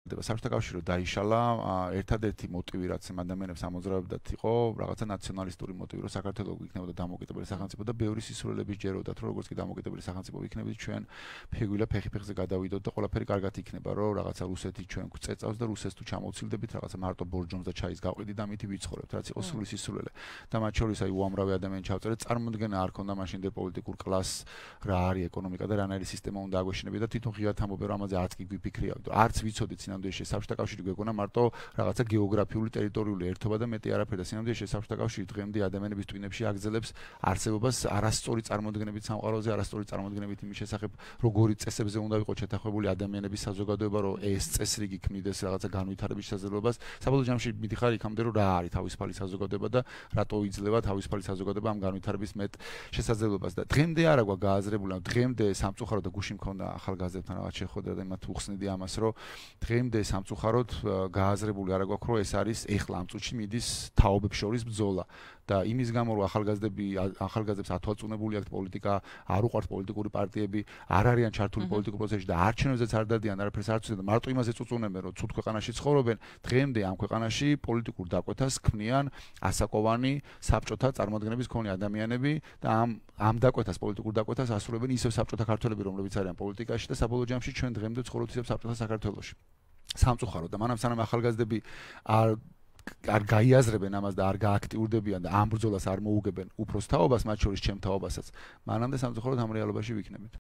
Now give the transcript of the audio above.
საბჭოთა კავშირი დაიშალა, ერთადერთი მოტივი რაც ამ ადამიანებს ამოძრავებდათ იყო რაღაცა ნაციონალისტური მოტივი, რომ საქართველოს იქნებოდა დამოუკიდებელი სახელმწიფო და ბევრი სისულელების ჯეროდათ, რომ როგორც კი დამოუკიდებელი სახელმწიფო იქნებით, ჩვენ ფეგვილა ფეხი-ფეხზე გადავიდოთ და ყველაფერი კარგად იქნება, რომ რაღაცა რუსეთი ჩვენ გვწეწავს და რუსეთს თუ ჩამოვცილდებით, რაღაცა მარტო ბორჯომს და ჩაის გავყიდით და მითი ვიცხოვრებთ, რაც იყო სული სისულელე. და მათ შორის აი უამრავი ადამიანი ჩავწერეთ, წარმოუდგენა არ ქონდა მაშინ პოლიტიკურ კლასს, რა არის ეკონომიკა და რანაირი სისტემა უნდა აგვეშინებინა და თვითონ ღიად ამბობენ, რომ ამაზე არც კი გვიფიქრია, არც ვიცოდით სინამდვილეში საბჭოთა კავშირი გვეგონა მარტო რაღაცა გეოგრაფიული ტერიტორიული ერთობა და მეტი არაფერი და სინამდვილეში საბჭოთა კავშირი დღემდე ადამიანების ტვინებში აგზელებს არსებობას არასწორი წარმოდგენებით სამყაროზე, არასწორი წარმოდგენებით იმის შესახებ, როგორი წესებზე უნდა ვიყოთ შეთანხმებული ადამიანების საზოგადოება, რომ ეს წესრიგი ქმნიდეს რაღაცა განვითარების შესაძლებლობას. საბოლოო ჯამში მიდიხარ იქამდე, რომ რა არის თავისუფალი საზოგადოება და რატო იძლევა თავისუფალი საზოგადოება ამ განვითარების მეტ შესაძლებლობას და დღემდე არა გვაქვს გააზრებული, დღემდე სამწუხაროდ და გუში მქონდა ახალგაზრდებთან რაღაც შეხვედრა და მათ უხსნიდი ამას, რომ დღემდე სამწუხაროდ გააზრებული არა გვაქვს, რომ ეს არის ეხლა ამ წუთში მიდის თაობებს შორის ბრძოლა და იმის გამო რომ ახალგაზრდებს ათვალწუნებული აქვთ პოლიტიკა, არ უყვართ პოლიტიკური პარტიები, არ არიან ჩართული პოლიტიკურ პროცესში და არჩევნებზეც არ დადიან, არაფერს არ ცდილობენ და მარტო იმაზე წუწუნებენ, რომ ცუდ ქვეყანაში ცხოვრობენ, დღემდე ამ ქვეყანაში პოლიტიკურ დაკვეთას ქმნიან ასაკოვანი საბჭოთა წარმოადგენების მქონე ადამიანები და ამ დაკვეთას პოლიტიკურ დაკვეთას ასრულებენ ისევ საბჭოთა ქართველები, რომლებიც არიან პოლიტიკაში და საბოლოო ჯამში ჩვენ დღემდე ცხოვრობთ ისევ საბჭოთა საქართველოში. სამწუხაროდ და მანამ სანამ ახალგაზრდები არ გაიაზრებენ ამას და არ გააქტიურდებიან და ამ ბრძოლას არ მოუგებენ უფროს თაობას, მათ შორის ჩემ თაობასაც, მანამდე სამწუხაროდ ამ რეალობაში ვიქნებით.